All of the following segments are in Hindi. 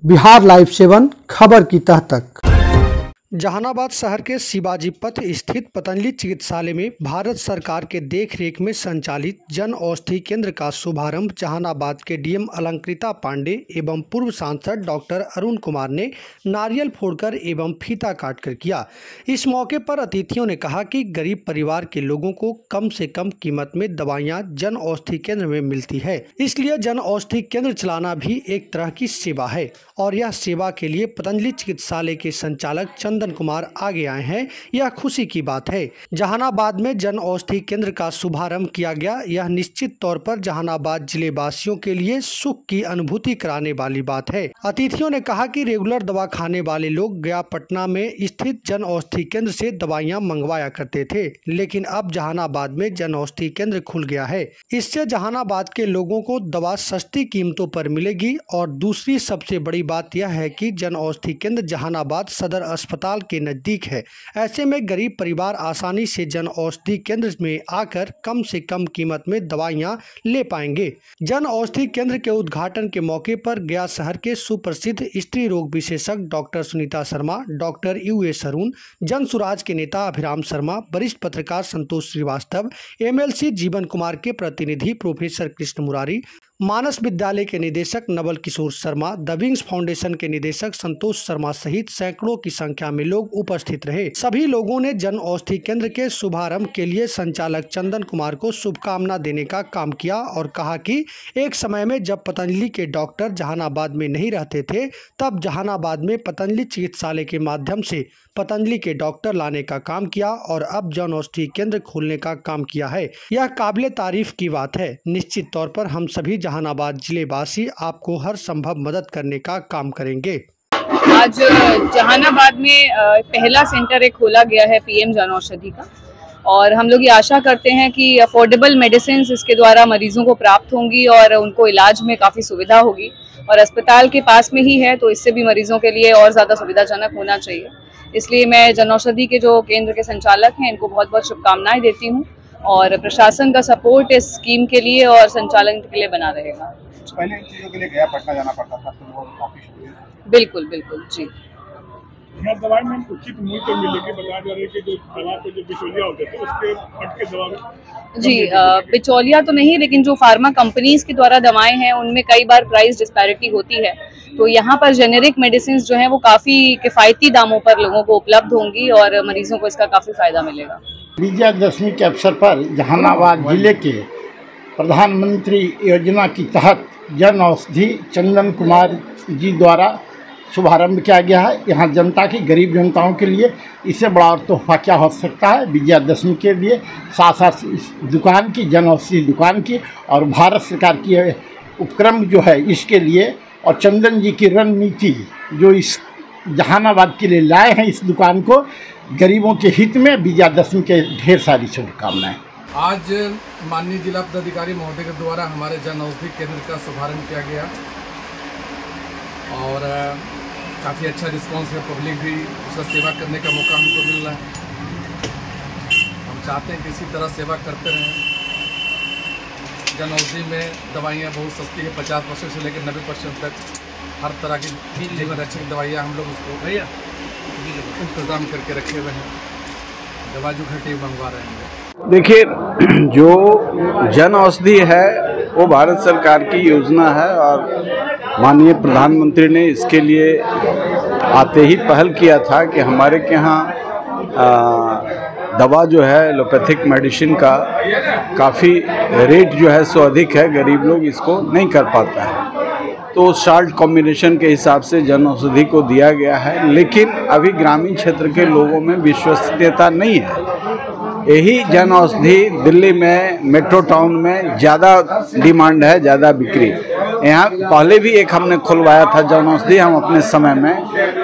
बिहार लाइव 7 खबर की तह तक। जहानाबाद शहर के शिवाजी पथ स्थित पतंजलि चिकित्सालय में भारत सरकार के देखरेख में संचालित जन औषधि केंद्र का शुभारंभ जहानाबाद के डीएम अलंकृता पांडे एवं पूर्व सांसद डॉक्टर अरुण कुमार ने नारियल फोड़कर एवं फीता काटकर किया। इस मौके पर अतिथियों ने कहा कि गरीब परिवार के लोगों को कम से कम कीमत में दवाइयां जन औषधि केंद्र में मिलती है, इसलिए जन औषधि केंद्र चलाना भी एक तरह की सेवा है और यह सेवा के लिए पतंजलि चिकित्सालय के संचालक चंदन कुमार आगे आए हैं। यह खुशी की बात है। जहानाबाद में जन औषधि केंद्र का शुभारंभ किया गया। यह निश्चित तौर पर जहानाबाद जिले वासियों के लिए सुख की अनुभूति कराने वाली बात है। अतिथियों ने कहा कि रेगुलर दवा खाने वाले लोग गया पटना में स्थित जन औषधि केंद्र से दवाइयां मंगवाया करते थे, लेकिन अब जहानाबाद में जन औषधि केंद्र खुल गया है। इससे जहानाबाद के लोगों को दवा सस्ती कीमतों पर मिलेगी और दूसरी सबसे बड़ी बात यह है कि जन औषधि केंद्र जहानाबाद सदर अस्पताल के नजदीक है। ऐसे में गरीब परिवार आसानी से जन औषधि केंद्र में आकर कम से कम कीमत में दवाइयां ले पाएंगे। जन औषधि केंद्र के उद्घाटन के मौके पर गया शहर के सुप्रसिद्ध स्त्री रोग विशेषज्ञ doctor Sunita Sharma, doctor US Arun, Jan Suraaj के नेता अभिराम शर्मा, वरिष्ठ पत्रकार संतोष श्रीवास्तव, एमएलसी जीवन कुमार के प्रतिनिधि प्रोफेसर कृष्ण मुरारी, मानस विद्यालय के निदेशक Naval Kishore Sharma, the wings foundation के निदेशक संतोष शर्मा सहित सैकड़ों की संख्या में लोग उपस्थित रहे। सभी लोगों ने जन औषधि केंद्र के शुभारंभ के लिए संचालक चंदन कुमार को शुभकामना देने का काम किया और कहा कि एक समय में जब पतंजलि के डॉक्टर जहानाबाद में नहीं रहते थे, तब जहानाबाद में पतंजलि चिकित्सालय के माध्यम से पतंजलि के डॉक्टर लाने का काम किया और अब जन औषधि केंद्र खोलने का काम किया है। यह काबिले तारीफ की बात है। निश्चित तौर पर हम सभी जहानाबाद जिले वासी आपको हर संभव मदद करने का काम करेंगे। आज जहानाबाद में पहला सेंटर एक खोला गया है पीएम जन औषधि का और हम लोग ये आशा करते हैं कि अफोर्डेबल मेडिसिन इसके द्वारा मरीजों को प्राप्त होंगी और उनको इलाज में काफ़ी सुविधा होगी और अस्पताल के पास में ही है, तो इससे भी मरीजों के लिए और ज़्यादा सुविधाजनक होना चाहिए। इसलिए मैं जन औषधि के जो केंद्र के संचालक हैं इनको बहुत बहुत शुभकामनाएं देती हूँ और प्रशासन का सपोर्ट इस स्कीम के लिए और संचालन के लिए बना रहेगा। पहले इन चीजों के लिए गया पटना जाना पड़ता था, तो वो काफी बिल्कुल बिल्कुल जी। यहाँ दवाई में उचित मूल्य तो मिलेगी, बताया जा रहा है कि जो दवा पे जो बिचौलिया होते थे उसके हट के दवा में जी बिचौलिया तो नहीं, लेकिन जो फार्मा कंपनीज के द्वारा दवाएं हैं उनमें कई बार प्राइस डिस्पैरिटी होती है, तो यहाँ पर जेनेरिक मेडिसिन जो हैं वो काफ़ी किफ़ायती दामों पर लोगों को उपलब्ध होंगी और मरीजों को इसका काफ़ी फायदा मिलेगा। विजयादशमी के अवसर पर जहानाबाद जिले के प्रधानमंत्री योजना के तहत जन औषधि चंदन कुमार जी द्वारा शुभारंभ किया गया है। यहाँ जनता की, गरीब जनताओं के लिए इससे बड़ा और तोहफा क्या हो सकता है। विजयादशमी के लिए साथ साथ इस दुकान की, जन औषधि दुकान की और भारत सरकार की उपक्रम जो है इसके लिए और चंदन जी की रणनीति जो इस जहानाबाद के लिए लाए हैं इस दुकान को, गरीबों के हित में विजयादशमी के ढेर सारी शुभकामनाएं। आज माननीय जिला पदाधिकारी महोदय के द्वारा हमारे जन औषधि केंद्र का शुभारंभ किया गया और काफ़ी अच्छा रिस्पांस है। पब्लिक भी उसका सेवा करने का मौका हमको मिल रहा है। हम चाहते हैं कि इसी तरह सेवा करते रहें। जन औषधि में दवाइयाँ बहुत सस्ती है, 50% से लेकर 90% तक हर तरह की जीवन रक्षक दवाइयाँ हम लोग उसको इंतजाम करके रखे हुए हैं। दवा जो घटे मंगवा रहे हैं। देखिए, जो जन औषधि है वो भारत सरकार की योजना है और माननीय प्रधानमंत्री ने इसके लिए आते ही पहल किया था कि हमारे के यहाँ दवा जो है एलोपैथिक मेडिसिन का काफ़ी रेट जो है सो अधिक है, गरीब लोग इसको नहीं कर पाता है, तो साल्ट कॉम्बिनेशन के हिसाब से जन औषधि को दिया गया है। लेकिन अभी ग्रामीण क्षेत्र के लोगों में विश्वसनीयता नहीं है। यही जन औषधि दिल्ली में मेट्रो टाउन में ज़्यादा डिमांड है, ज़्यादा बिक्री। यहाँ पहले भी एक हमने खुलवाया था जन औषधि, हम अपने समय में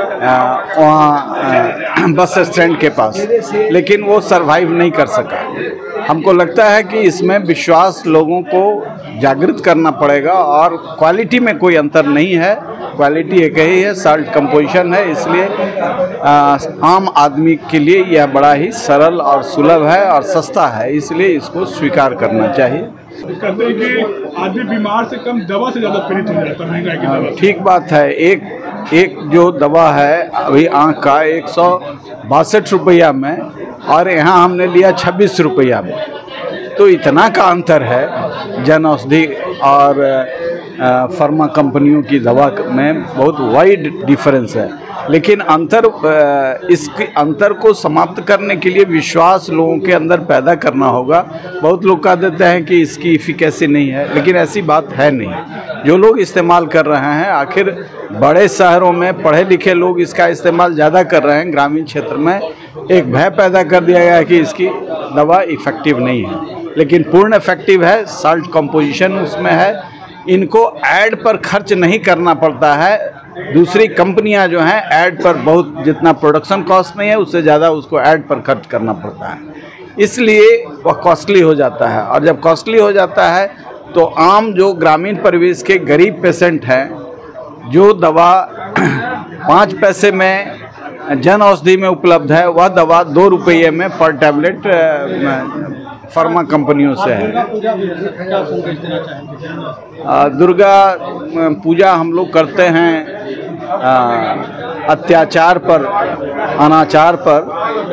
वहाँ बस स्टैंड के पास, लेकिन वो सरवाइव नहीं कर सका। हमको लगता है कि इसमें विश्वास लोगों को जागृत करना पड़ेगा और क्वालिटी में कोई अंतर नहीं है, क्वालिटी एक ही है, साल्ट कंपोजिशन है, इसलिए आम आदमी के लिए यह बड़ा ही सरल और सुलभ है और सस्ता है, इसलिए इसको स्वीकार करना चाहिए। कहते हैं कि आदमी बीमार से कम दवा से ज़्यादा पीड़ित हो जाता है महंगाई की दवा। ठीक बात है। एक एक जो दवा है अभी आँख का 162 रुपया में, और यहाँ हमने लिया 26 रुपया में। तो इतना का अंतर है जन औषधि और फार्मा कंपनियों की दवा में, बहुत वाइड डिफरेंस है। लेकिन इसके अंतर को समाप्त करने के लिए विश्वास लोगों के अंदर पैदा करना होगा। बहुत लोग कह देते हैं कि इसकी इफिकेसी नहीं है, लेकिन ऐसी बात है नहीं। जो लोग इस्तेमाल कर रहे हैं, आखिर बड़े शहरों में पढ़े लिखे लोग इसका इस्तेमाल ज़्यादा कर रहे हैं। ग्रामीण क्षेत्र में एक भय पैदा कर दिया गया है कि इसकी दवा इफ़ेक्टिव नहीं है, लेकिन पूर्ण इफेक्टिव है। साल्ट कंपोजिशन उसमें है। इनको ऐड पर खर्च नहीं करना पड़ता है। दूसरी कंपनियां जो हैं ऐड पर बहुत, जितना प्रोडक्शन कॉस्ट नहीं है उससे ज़्यादा उसको ऐड पर खर्च करना पड़ता है, इसलिए वह कॉस्टली हो जाता है। और जब कॉस्टली हो जाता है तो आम जो ग्रामीण परिवेश के गरीब पेशेंट हैं, जो दवा 5 पैसे में जन औषधि में उपलब्ध है, वह दवा 2 रुपये में पर टैबलेट फार्मा कंपनियों से है। दुर्गा पूजा हम लोग करते हैं अत्याचार पर, अनाचार पर,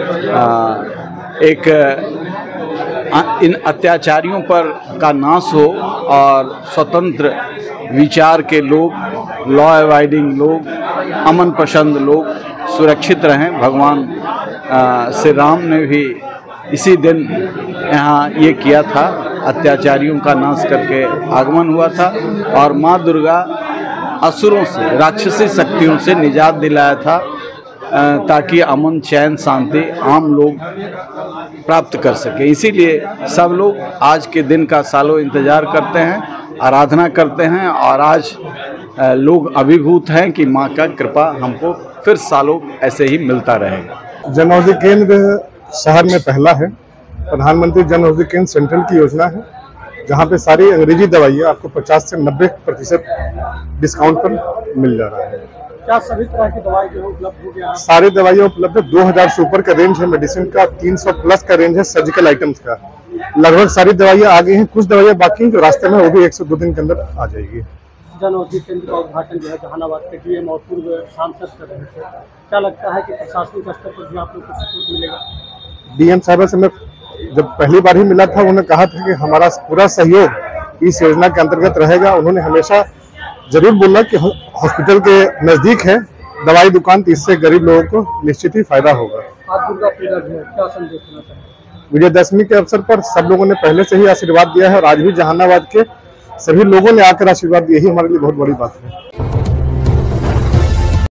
इन अत्याचारियों पर का नाश हो और स्वतंत्र विचार के लोग, लॉ अवॉइडिंग लोग, अमन पसंद लोग सुरक्षित रहें। भगवान श्री राम ने भी इसी दिन यहाँ ये किया था, अत्याचारियों का नाश करके आगमन हुआ था, और माँ दुर्गा असुरों से, राक्षसी शक्तियों से निजात दिलाया था, ताकि अमन, चैन, शांति आम लोग प्राप्त कर सके। इसीलिए सब लोग आज के दिन का सालों इंतज़ार करते हैं, आराधना करते हैं, और आज लोग अभिभूत हैं कि माँ का कृपा हमको फिर सालों ऐसे ही मिलता रहेगा। जन औषधि केंद्र शहर में पहला है। प्रधानमंत्री जन औषधि केंद्र सेंट्रल की योजना है, जहाँ पे सारी अंग्रेजी दवाइयाँ आपको 50 से 90% डिस्काउंट पर मिल जा रहा है। क्या सभी तरह की दवाई जो उपलब्ध हो गया? सारी दवाइयाँ उपलब्ध है। 2000 से ऊपर का रेंज है मेडिसिन का, 300 प्लस का रेंज है सर्जिकल आइटम्स का। लगभग सारी दवाइयाँ आ गई हैं, कुछ दवाइयाँ बाकी हैं जो रास्ते में, वो भी 1 से 2 दिन के अंदर आ जाएगी। जन औषधि केंद्र का उद्घाटन जो है जहानाबाद के डीएम और पूर्व सांसद कर रहे थे, क्या लगता है कि प्रशासनिक स्तर पर भी आपको कुछ सपोर्ट मिलेगा? डीएम साहब से मैं जब पहली बार ही मिला था, उन्होंने कहा था कि हमारा पूरा सहयोग इस योजना के अंतर्गत रहेगा। उन्होंने हमेशा जरूर बोला कि हॉस्पिटल के नज़दीक है दवाई दुकान, तो इससे गरीब लोगों को निश्चित ही फायदा होगा। आप दुर्गा पूजा में क्या संदेश देना चाहेंगे? विजयदशमी के अवसर पर सब लोगों ने पहले से ही आशीर्वाद दिया है, और आज भी जहानाबाद के सभी लोगों ने आकर आशीर्वाद दिया, ही हमारे लिए बहुत बड़ी बात है।